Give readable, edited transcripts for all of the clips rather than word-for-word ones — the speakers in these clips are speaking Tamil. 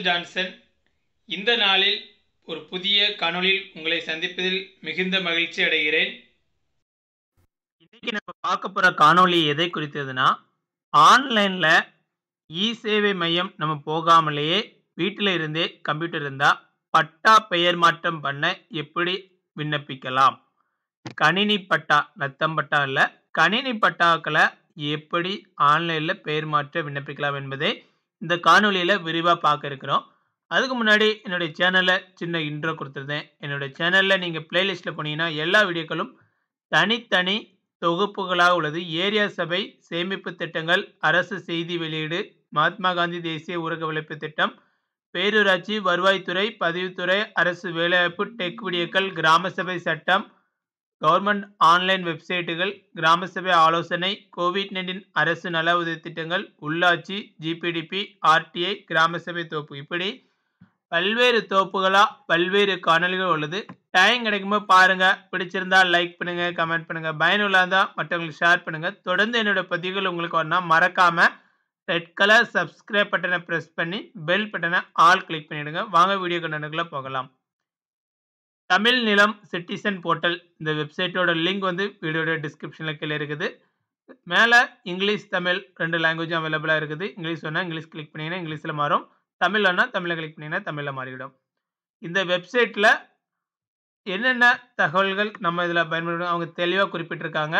உங்கள் ஜான்சன். இந்த நாளில் ஒரு புதிய காணொளியில் உங்களை சந்திப்பதில் மிகுந்த மகிழ்ச்சி அடைகிறேன். இன்னைக்கு நம்ம பார்க்க போற காணொளி எதை குறித்ததுன்னா, ஆன்லைன்ல சேவை மையம் நம்ம போகாமலேயே வீட்டில் இருந்தே கம்ப்யூட்டர் இருந்தா பட்டா பெயர் மாற்றம் பண்ண எப்படி விண்ணப்பிக்கலாம், கணினி பட்டா, நத்தம் பட்டா இல்ல, கணினி பட்டாக்களை எப்படி ஆன்லைன்ல பெயர் மாற்ற விண்ணப்பிக்கலாம் என்பதை இந்த காணொளியில விரிவா பார்க்க இருக்கிறோம். அதுக்கு முன்னாடி என்னுடைய சேனல்ல சின்ன இன்ட்ரோ கொடுத்துருந்தேன். என்னுடைய சேனல்ல நீங்க பிளேலிஸ்ட்ல போனீங்கன்னா எல்லா வீடியோக்களும் தனித்தனி தொகுப்புகளாக உள்ளது. ஏரியா சபை சேமிப்பு திட்டங்கள், அரசு செய்தி வெளியீடு, மகாத்மா காந்தி தேசிய ஊரக உழைப்பு திட்டம், பேரூராட்சி, வருவாய்த்துறை, பதிவுத்துறை, அரசு வேலைவாய்ப்பு, டெக் வீடியோக்கள், கிராம சபை சட்டம், கவர்மெண்ட் ஆன்லைன் வெப்சைட்டுகள், கிராம சபை ஆலோசனை, கோவிட்-19 அரசு நல உதவி திட்டங்கள், உள்ளாட்சி, ஜிபிடிபி, ஆர்டிஐ, கிராம சபை தொகுப்பு, இப்படி பல்வேறு தொகுப்புகளா பல்வேறு காணொலிகள் உள்ளது. டைம் கிடைக்கும்போது பாருங்க. பிடிச்சிருந்தா லைக் பண்ணுங்க, கமெண்ட் பண்ணுங்க. பயனுள்ளதா இருந்தா மற்றவங்களுக்கு ஷேர் பண்ணுங்க. தொடர்ந்து என்னோட பதிவுகள் உங்களுக்கு வரணும். மறக்காம ரெட் கலர் சப்ஸ்கிரைப் பட்டனை பிரஸ் பண்ணி பெல் பட்டனை ஆல் கிளிக் பண்ணிடுங்க. வாங்க வீடியோ கண்டனுக்குள்ள போகலாம். தமிழ் நிலம் சிட்டிசன் போர்ட்டல் இந்த வெப்சைட்டோட லிங்க் வந்து வீடியோட டிஸ்கிரிப்ஷனில் கீழே இருக்குது. மேலே இங்கிலீஷ் தமிழ் ரெண்டு லாங்குவேஜும் அவைலபிளாக இருக்குது. இங்கிலீஷ் வேணால் இங்கிலீஷ் கிளிக் பண்ணிங்கன்னா இங்கிலீஷில் மாறும், தமிழ் வேணால் தமிழில் கிளிக் பண்ணிங்கன்னா தமிழில் மாறிவிடும். இந்த வெப்சைட்டில் என்னென்ன தகவல்கள் நம்ம இதில் பயன்படுத்தணும் அவங்க தெளிவாக குறிப்பிட்டிருக்காங்க.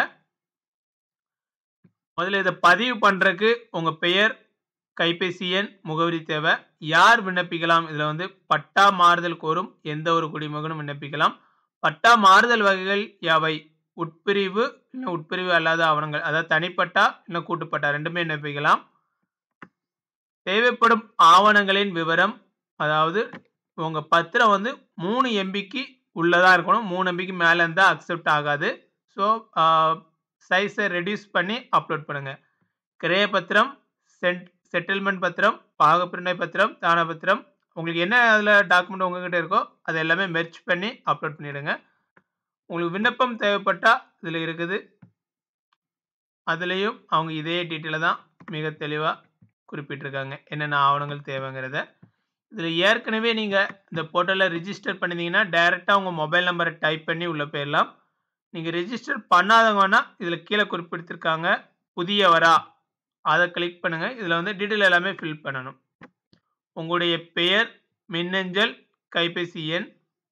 முதல்ல இதை பதிவு பண்ணுறதுக்கு உங்கள் பெயர், கைபேசி எண், முகவரி தேவை. யார் விண்ணப்பிக்கலாம்? இதில் வந்து பட்டா மாறுதல் கோரும் எந்த ஒரு குடிமகனும் விண்ணப்பிக்கலாம். பட்டா மாறுதல் வகைகள் யாவை? உட்பிரிவு, இல்லை உட்பிரிவு அல்லாத ஆவணங்கள், அதாவது தனிப்பட்டா இல்லை கூட்டுப்பட்டா ரெண்டுமே விண்ணப்பிக்கலாம். தேவைப்படும் ஆவணங்களின் விவரம், அதாவது உங்கள் பத்திரம் வந்து 3 MBக்கு உள்ளதாக இருக்கணும். 3 MBக்கு மேலே இருந்தால் அக்செப்ட் ஆகாது. ஸோ சைஸை ரெடியூஸ் பண்ணி அப்லோட் பண்ணுங்கள். கிரய பத்திரம், செட்டில்மெண்ட் பத்திரம், பாகப்பிரிவினை பத்திரம், தான பத்திரம், உங்களுக்கு என்ன அதில் டாக்குமெண்ட் உங்ககிட்ட இருக்கோ அதை எல்லாமே மெர்ச் பண்ணி அப்லோட் பண்ணிவிடுங்க. உங்களுக்கு விண்ணப்பம் தேவைப்பட்டால் இதில் இருக்குது. அதுலேயும் அவங்க இதே டீட்டெயிலை தான் மிக தெளிவாக குறிப்பிட்டிருக்காங்க என்னென்ன ஆவணங்கள் தேவைங்கிறத. இதில் ஏற்கனவே நீங்கள் இந்த போர்ட்டலில் ரிஜிஸ்டர் பண்ணியிருந்தீங்கன்னா டைரெக்டாக உங்கள் மொபைல் நம்பரை டைப் பண்ணி உள்ளே போயிடலாம். நீங்கள் ரிஜிஸ்டர் பண்ணாதவங்கன்னா இதில் கீழே குறிப்பிட்டிருக்காங்க புதியவரா, அதை கிளிக் பண்ணுங்கள். இதில் வந்து டீட்டெயில் எல்லாமே ஃபில் பண்ணணும். உங்களுடைய பெயர், மின்னஞ்சல், கைபேசி எண்,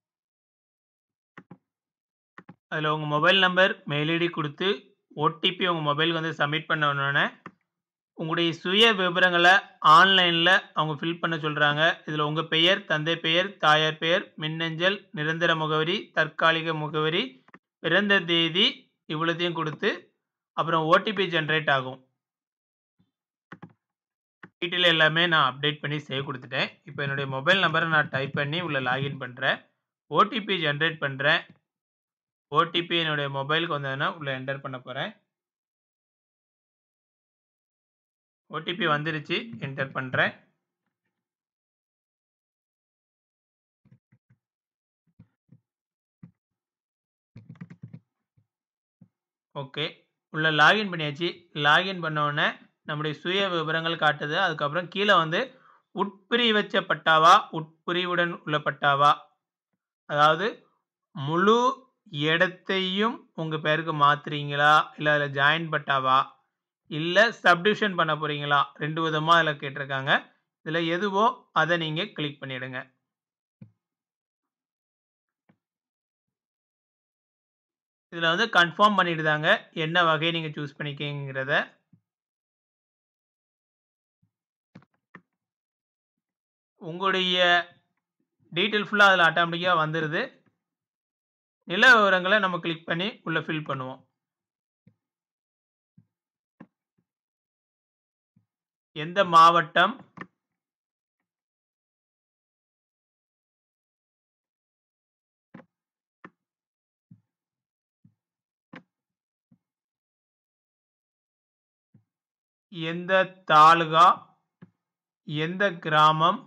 அதில் உங்கள் மொபைல் நம்பர், மெயில் ஐடி கொடுத்து ஓடிபி உங்கள் மொபைலுக்கு வந்து சப்மிட் பண்ணணுன்னே உங்களுடைய சுய விவரங்களை ஆன்லைனில் அவங்க ஃபில் பண்ண சொல்கிறாங்க. இதில் உங்கள் பெயர், தந்தை பெயர், தாயார் பெயர், மின்னஞ்சல், நிரந்தர முகவரி, தற்காலிக முகவரி, பிறந்த தேதி இவ்வளோத்தையும் கொடுத்து அப்புறம் ஓடிபி ஜென்ரேட் ஆகும். டீட்டெயில் எல்லாமே நான் அப்டேட் பண்ணி சேவ் கொடுத்துட்டேன். இப்போ என்னுடைய மொபைல் நம்பரை நான் டைப் பண்ணி உள்ள லாகின் பண்ணுறேன். ஓடிபி ஜென்ரேட் பண்ணுறேன். ஓடிபி என்னுடைய மொபைலுக்கு வந்ததுன்னா உள்ளே என்டர் பண்ண போகிறேன். ஓடிபி வந்துருச்சு, என்டர் பண்ணுறேன். ஓகே, உள்ள லாகின் பண்ணியாச்சு. லாகின் பண்ண உடனே நம்முடைய சுய விவரங்கள் காட்டுது. அதுக்கப்புறம் கீழே வந்து உட்பிரிவு வச்ச பட்டாவா, உட்பிரிவுடன் உள்ள பட்டாவா, அதாவது முழு இடத்தையும் உங்கள் பேருக்கு மாற்றுறீங்களா, இல்லை அதில் ஜாயின் பட்டாவா, இல்லை சப்டிவிஷன் பண்ண போகிறீங்களா, 2 விதமாக அதில் கேட்டிருக்காங்க. இதில் எதுவோ அதை நீங்கள் கிளிக் பண்ணிவிடுங்க. இதில் வந்து கன்ஃபார்ம் பண்ணிடுதாங்க என்ன வகையை நீங்கள் சூஸ் பண்ணிக்கிங்கிறத. உங்களுடைய டீட்டெயில் ஃபுல்லாக அதில் ஆட்டோமேட்டிக்காக வந்துடுது. நில விவரங்களை நம்ம கிளிக் பண்ணி உள்ளே ஃபில் பண்ணுவோம். எந்த மாவட்டம், எந்த தாலுகா, எந்த கிராமம்,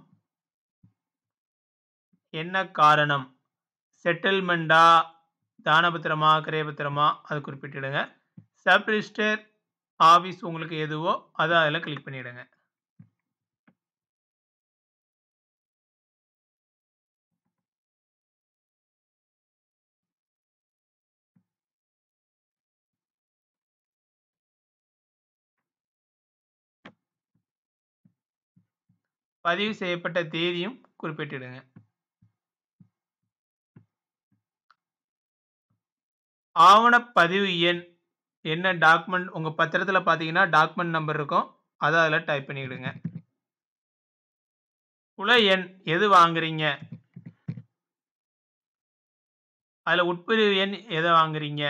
என்ன காரணம், செட்டில்மெண்டா, தானபத்திரமா, கிரயபத்திரமா, அது குறிப்பிட்டிடுங்க. சப் ரிஜிஸ்டர் ஆஃபீஸ் உங்களுக்கு எதுவோ அதை அதில் கிளிக் பண்ணிவிடுங்க. பதிவு செய்யப்பட்ட தேதியும் குறிப்பிட்டிடுங்க. ஆவணப்பதிவு எண் என்ன டாக்குமெண்ட் உங்க பத்திரத்துல பார்த்தீங்கன்னா, டாக்குமெண்ட் நம்பர் இருக்கும். அத அதில டைப் பண்ணிடுங்க. குல எண் எது வாங்குறீங்க? அதில உட்பிரிவு எண் எத வாங்குறீங்க?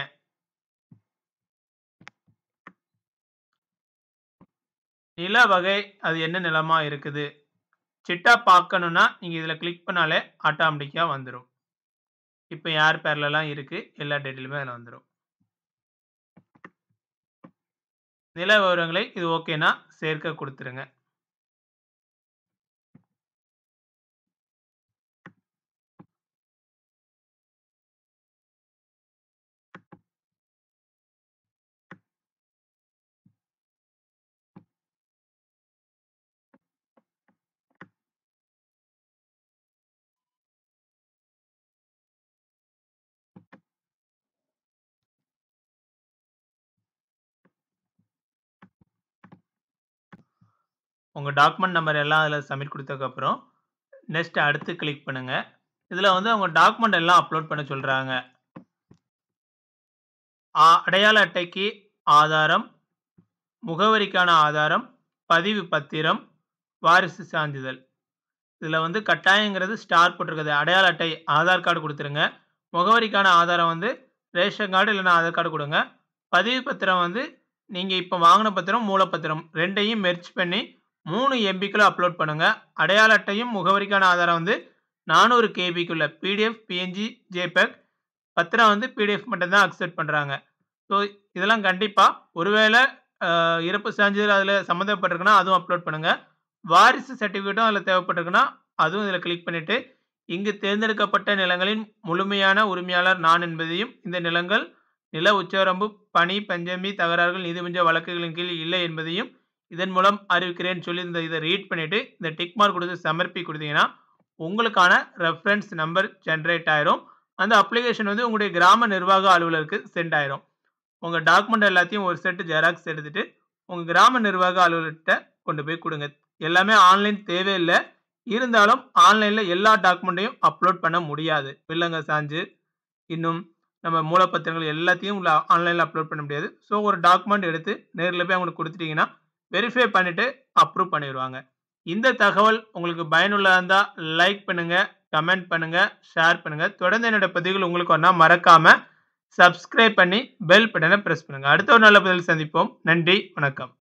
நில வகை அது என்ன நிலமா இருக்குது? சிட்டா பார்க்கணும்னா, நீங்க இதில கிளிக் பண்ணாலே ஆட்டோமேட்டிக்கா வந்துரும். இப்ப யார் பேர்லலாம் இருக்கு, எல்லா டீட்டெயிலுமே அதில வந்துரும். நில விவரங்களை இது ஓகேன்னா சேர்க்க குடுத்துருங்க. உங்க டாக்குமெண்ட் நம்பர் எல்லாம் அதில சப்மிட் குடுத்ததுக்கப்புறம், நெக்ஸ்ட் அடுத்து கிளிக் பண்ணுங்க. இதில வந்து உங்க டாக்குமெண்ட் எல்லாம் அப்லோட் பண்ண சொல்றாங்க. அடையாள அட்டைக்கு ஆதாரம், முகவரிக்கான ஆதாரம், பதிவு பத்திரம், வாரிசு சான்றிதழ். இதில வந்து கட்டாயங்கிறது ஸ்டார் போட்டிருக்குது. அடையாள அட்டை ஆதார் கார்டு குடுத்துருங்க. முகவரிக்கான ஆதாரம் வந்து ரேஷன் கார்டு இல்லன்னா ஆதார் கார்டு குடுங்க. பதிவு பத்திரம் வந்து நீங்க இப்ப வாங்குன பத்திரம், மூலப்பத்திரம் 2யும் மெர்ஜ் பண்ணி 3 எம்பிக்குள்ள அப்லோட் பண்ணுங்க. அடையாள அட்டையும் முகவரிக்கான ஆதாரம் வந்து 400 கேபிக்குள்ள பிடிஎஃப், பிஎன்ஜி, ஜேபிஇஜி பத்திரம் வந்து பிடிஎஃப் மட்டும் தான் அக்செப்ட் பண்றாங்க. ஸோ இதெல்லாம் கண்டிப்பா ஒருவேள இறப்பு சான்றிதழ் அதில சம்மந்தப்பட்டிருக்குன்னா அதுவும் அப்லோட் பண்ணுங்க. வாரிசு சர்டிஃபிகேட்டும் அதில தேவைப்பட்டிருக்குன்னா, அதுவும் இதில கிளிக் பண்ணிட்டு, இங்கு தேர்ந்தெடுக்கப்பட்ட நிலங்களின் முழுமையான உரிமையாளர் நான் என்பதையும், இந்த நிலங்கள் நில உச்சவரம்பு, பணி, பஞ்சமி தகராறுகள், நீதிமன்ற வழக்குகளின் கீழ் இல்லை என்பதையும் இதன் மூலம் அறிவிக்கிறேன்னு சொல்லி இத ரீட் பண்ணிட்டு, இந்த டிக் மார்க் குடுத்து சமர்ப்பி குடுத்தீங்கன்னா, உங்களுக்கான ரெஃபரன்ஸ் நம்பர் ஜெனரேட் ஆயிரும். அந்த அப்ளிகேஷன் வந்து உங்களுடைய கிராம நிர்வாக அலுவலருக்கு சென்ட் ஆயிரும். உங்க டாக்குமெண்ட் எல்லாத்தையும் ஒரு செட் ஜெராக்ஸ் எடுத்துட்டு, உங்க கிராம நிர்வாக அலுவலர்ட்ட கொண்டு போய் குடுங்க. எல்லாமே ஆன்லைன் தேவையில்ல. இருந்தாலும் ஆன்லைன்ல எல்லா டாக்குமெண்ட்டையும் அப்லோட் பண்ண முடியாது. வில்லங்க சான்று, இன்னும் நம்ம மூலப்பத்திரங்கள் எல்லாத்தையும் ஆன்லைன்ல அப்லோட் பண்ண முடியாது. ஸோ ஒரு டாக்குமெண்ட் எடுத்து நேர்ல போய் அவங்களுக்கு குடுத்துட்டீங்கன்னா, வெரிஃபை பண்ணிட்டு அப்ரூவ் பண்ணிருவாங்க. இந்த தகவல் உங்களுக்கு பயனுள்ளதா இருந்தா லைக் பண்ணுங்க, கமெண்ட் பண்ணுங்க, ஷேர் பண்ணுங்க. தொடர்ந்து என்னோட பதிவுகள் உங்களுக்கு வரணும்னா மறக்காம சப்ஸ்கிரைப் பண்ணி பெல் பட்டன பிரஸ் பண்ணுங்க. அடுத்த ஒரு நல்ல பதிவில் சந்திப்போம். நன்றி, வணக்கம்.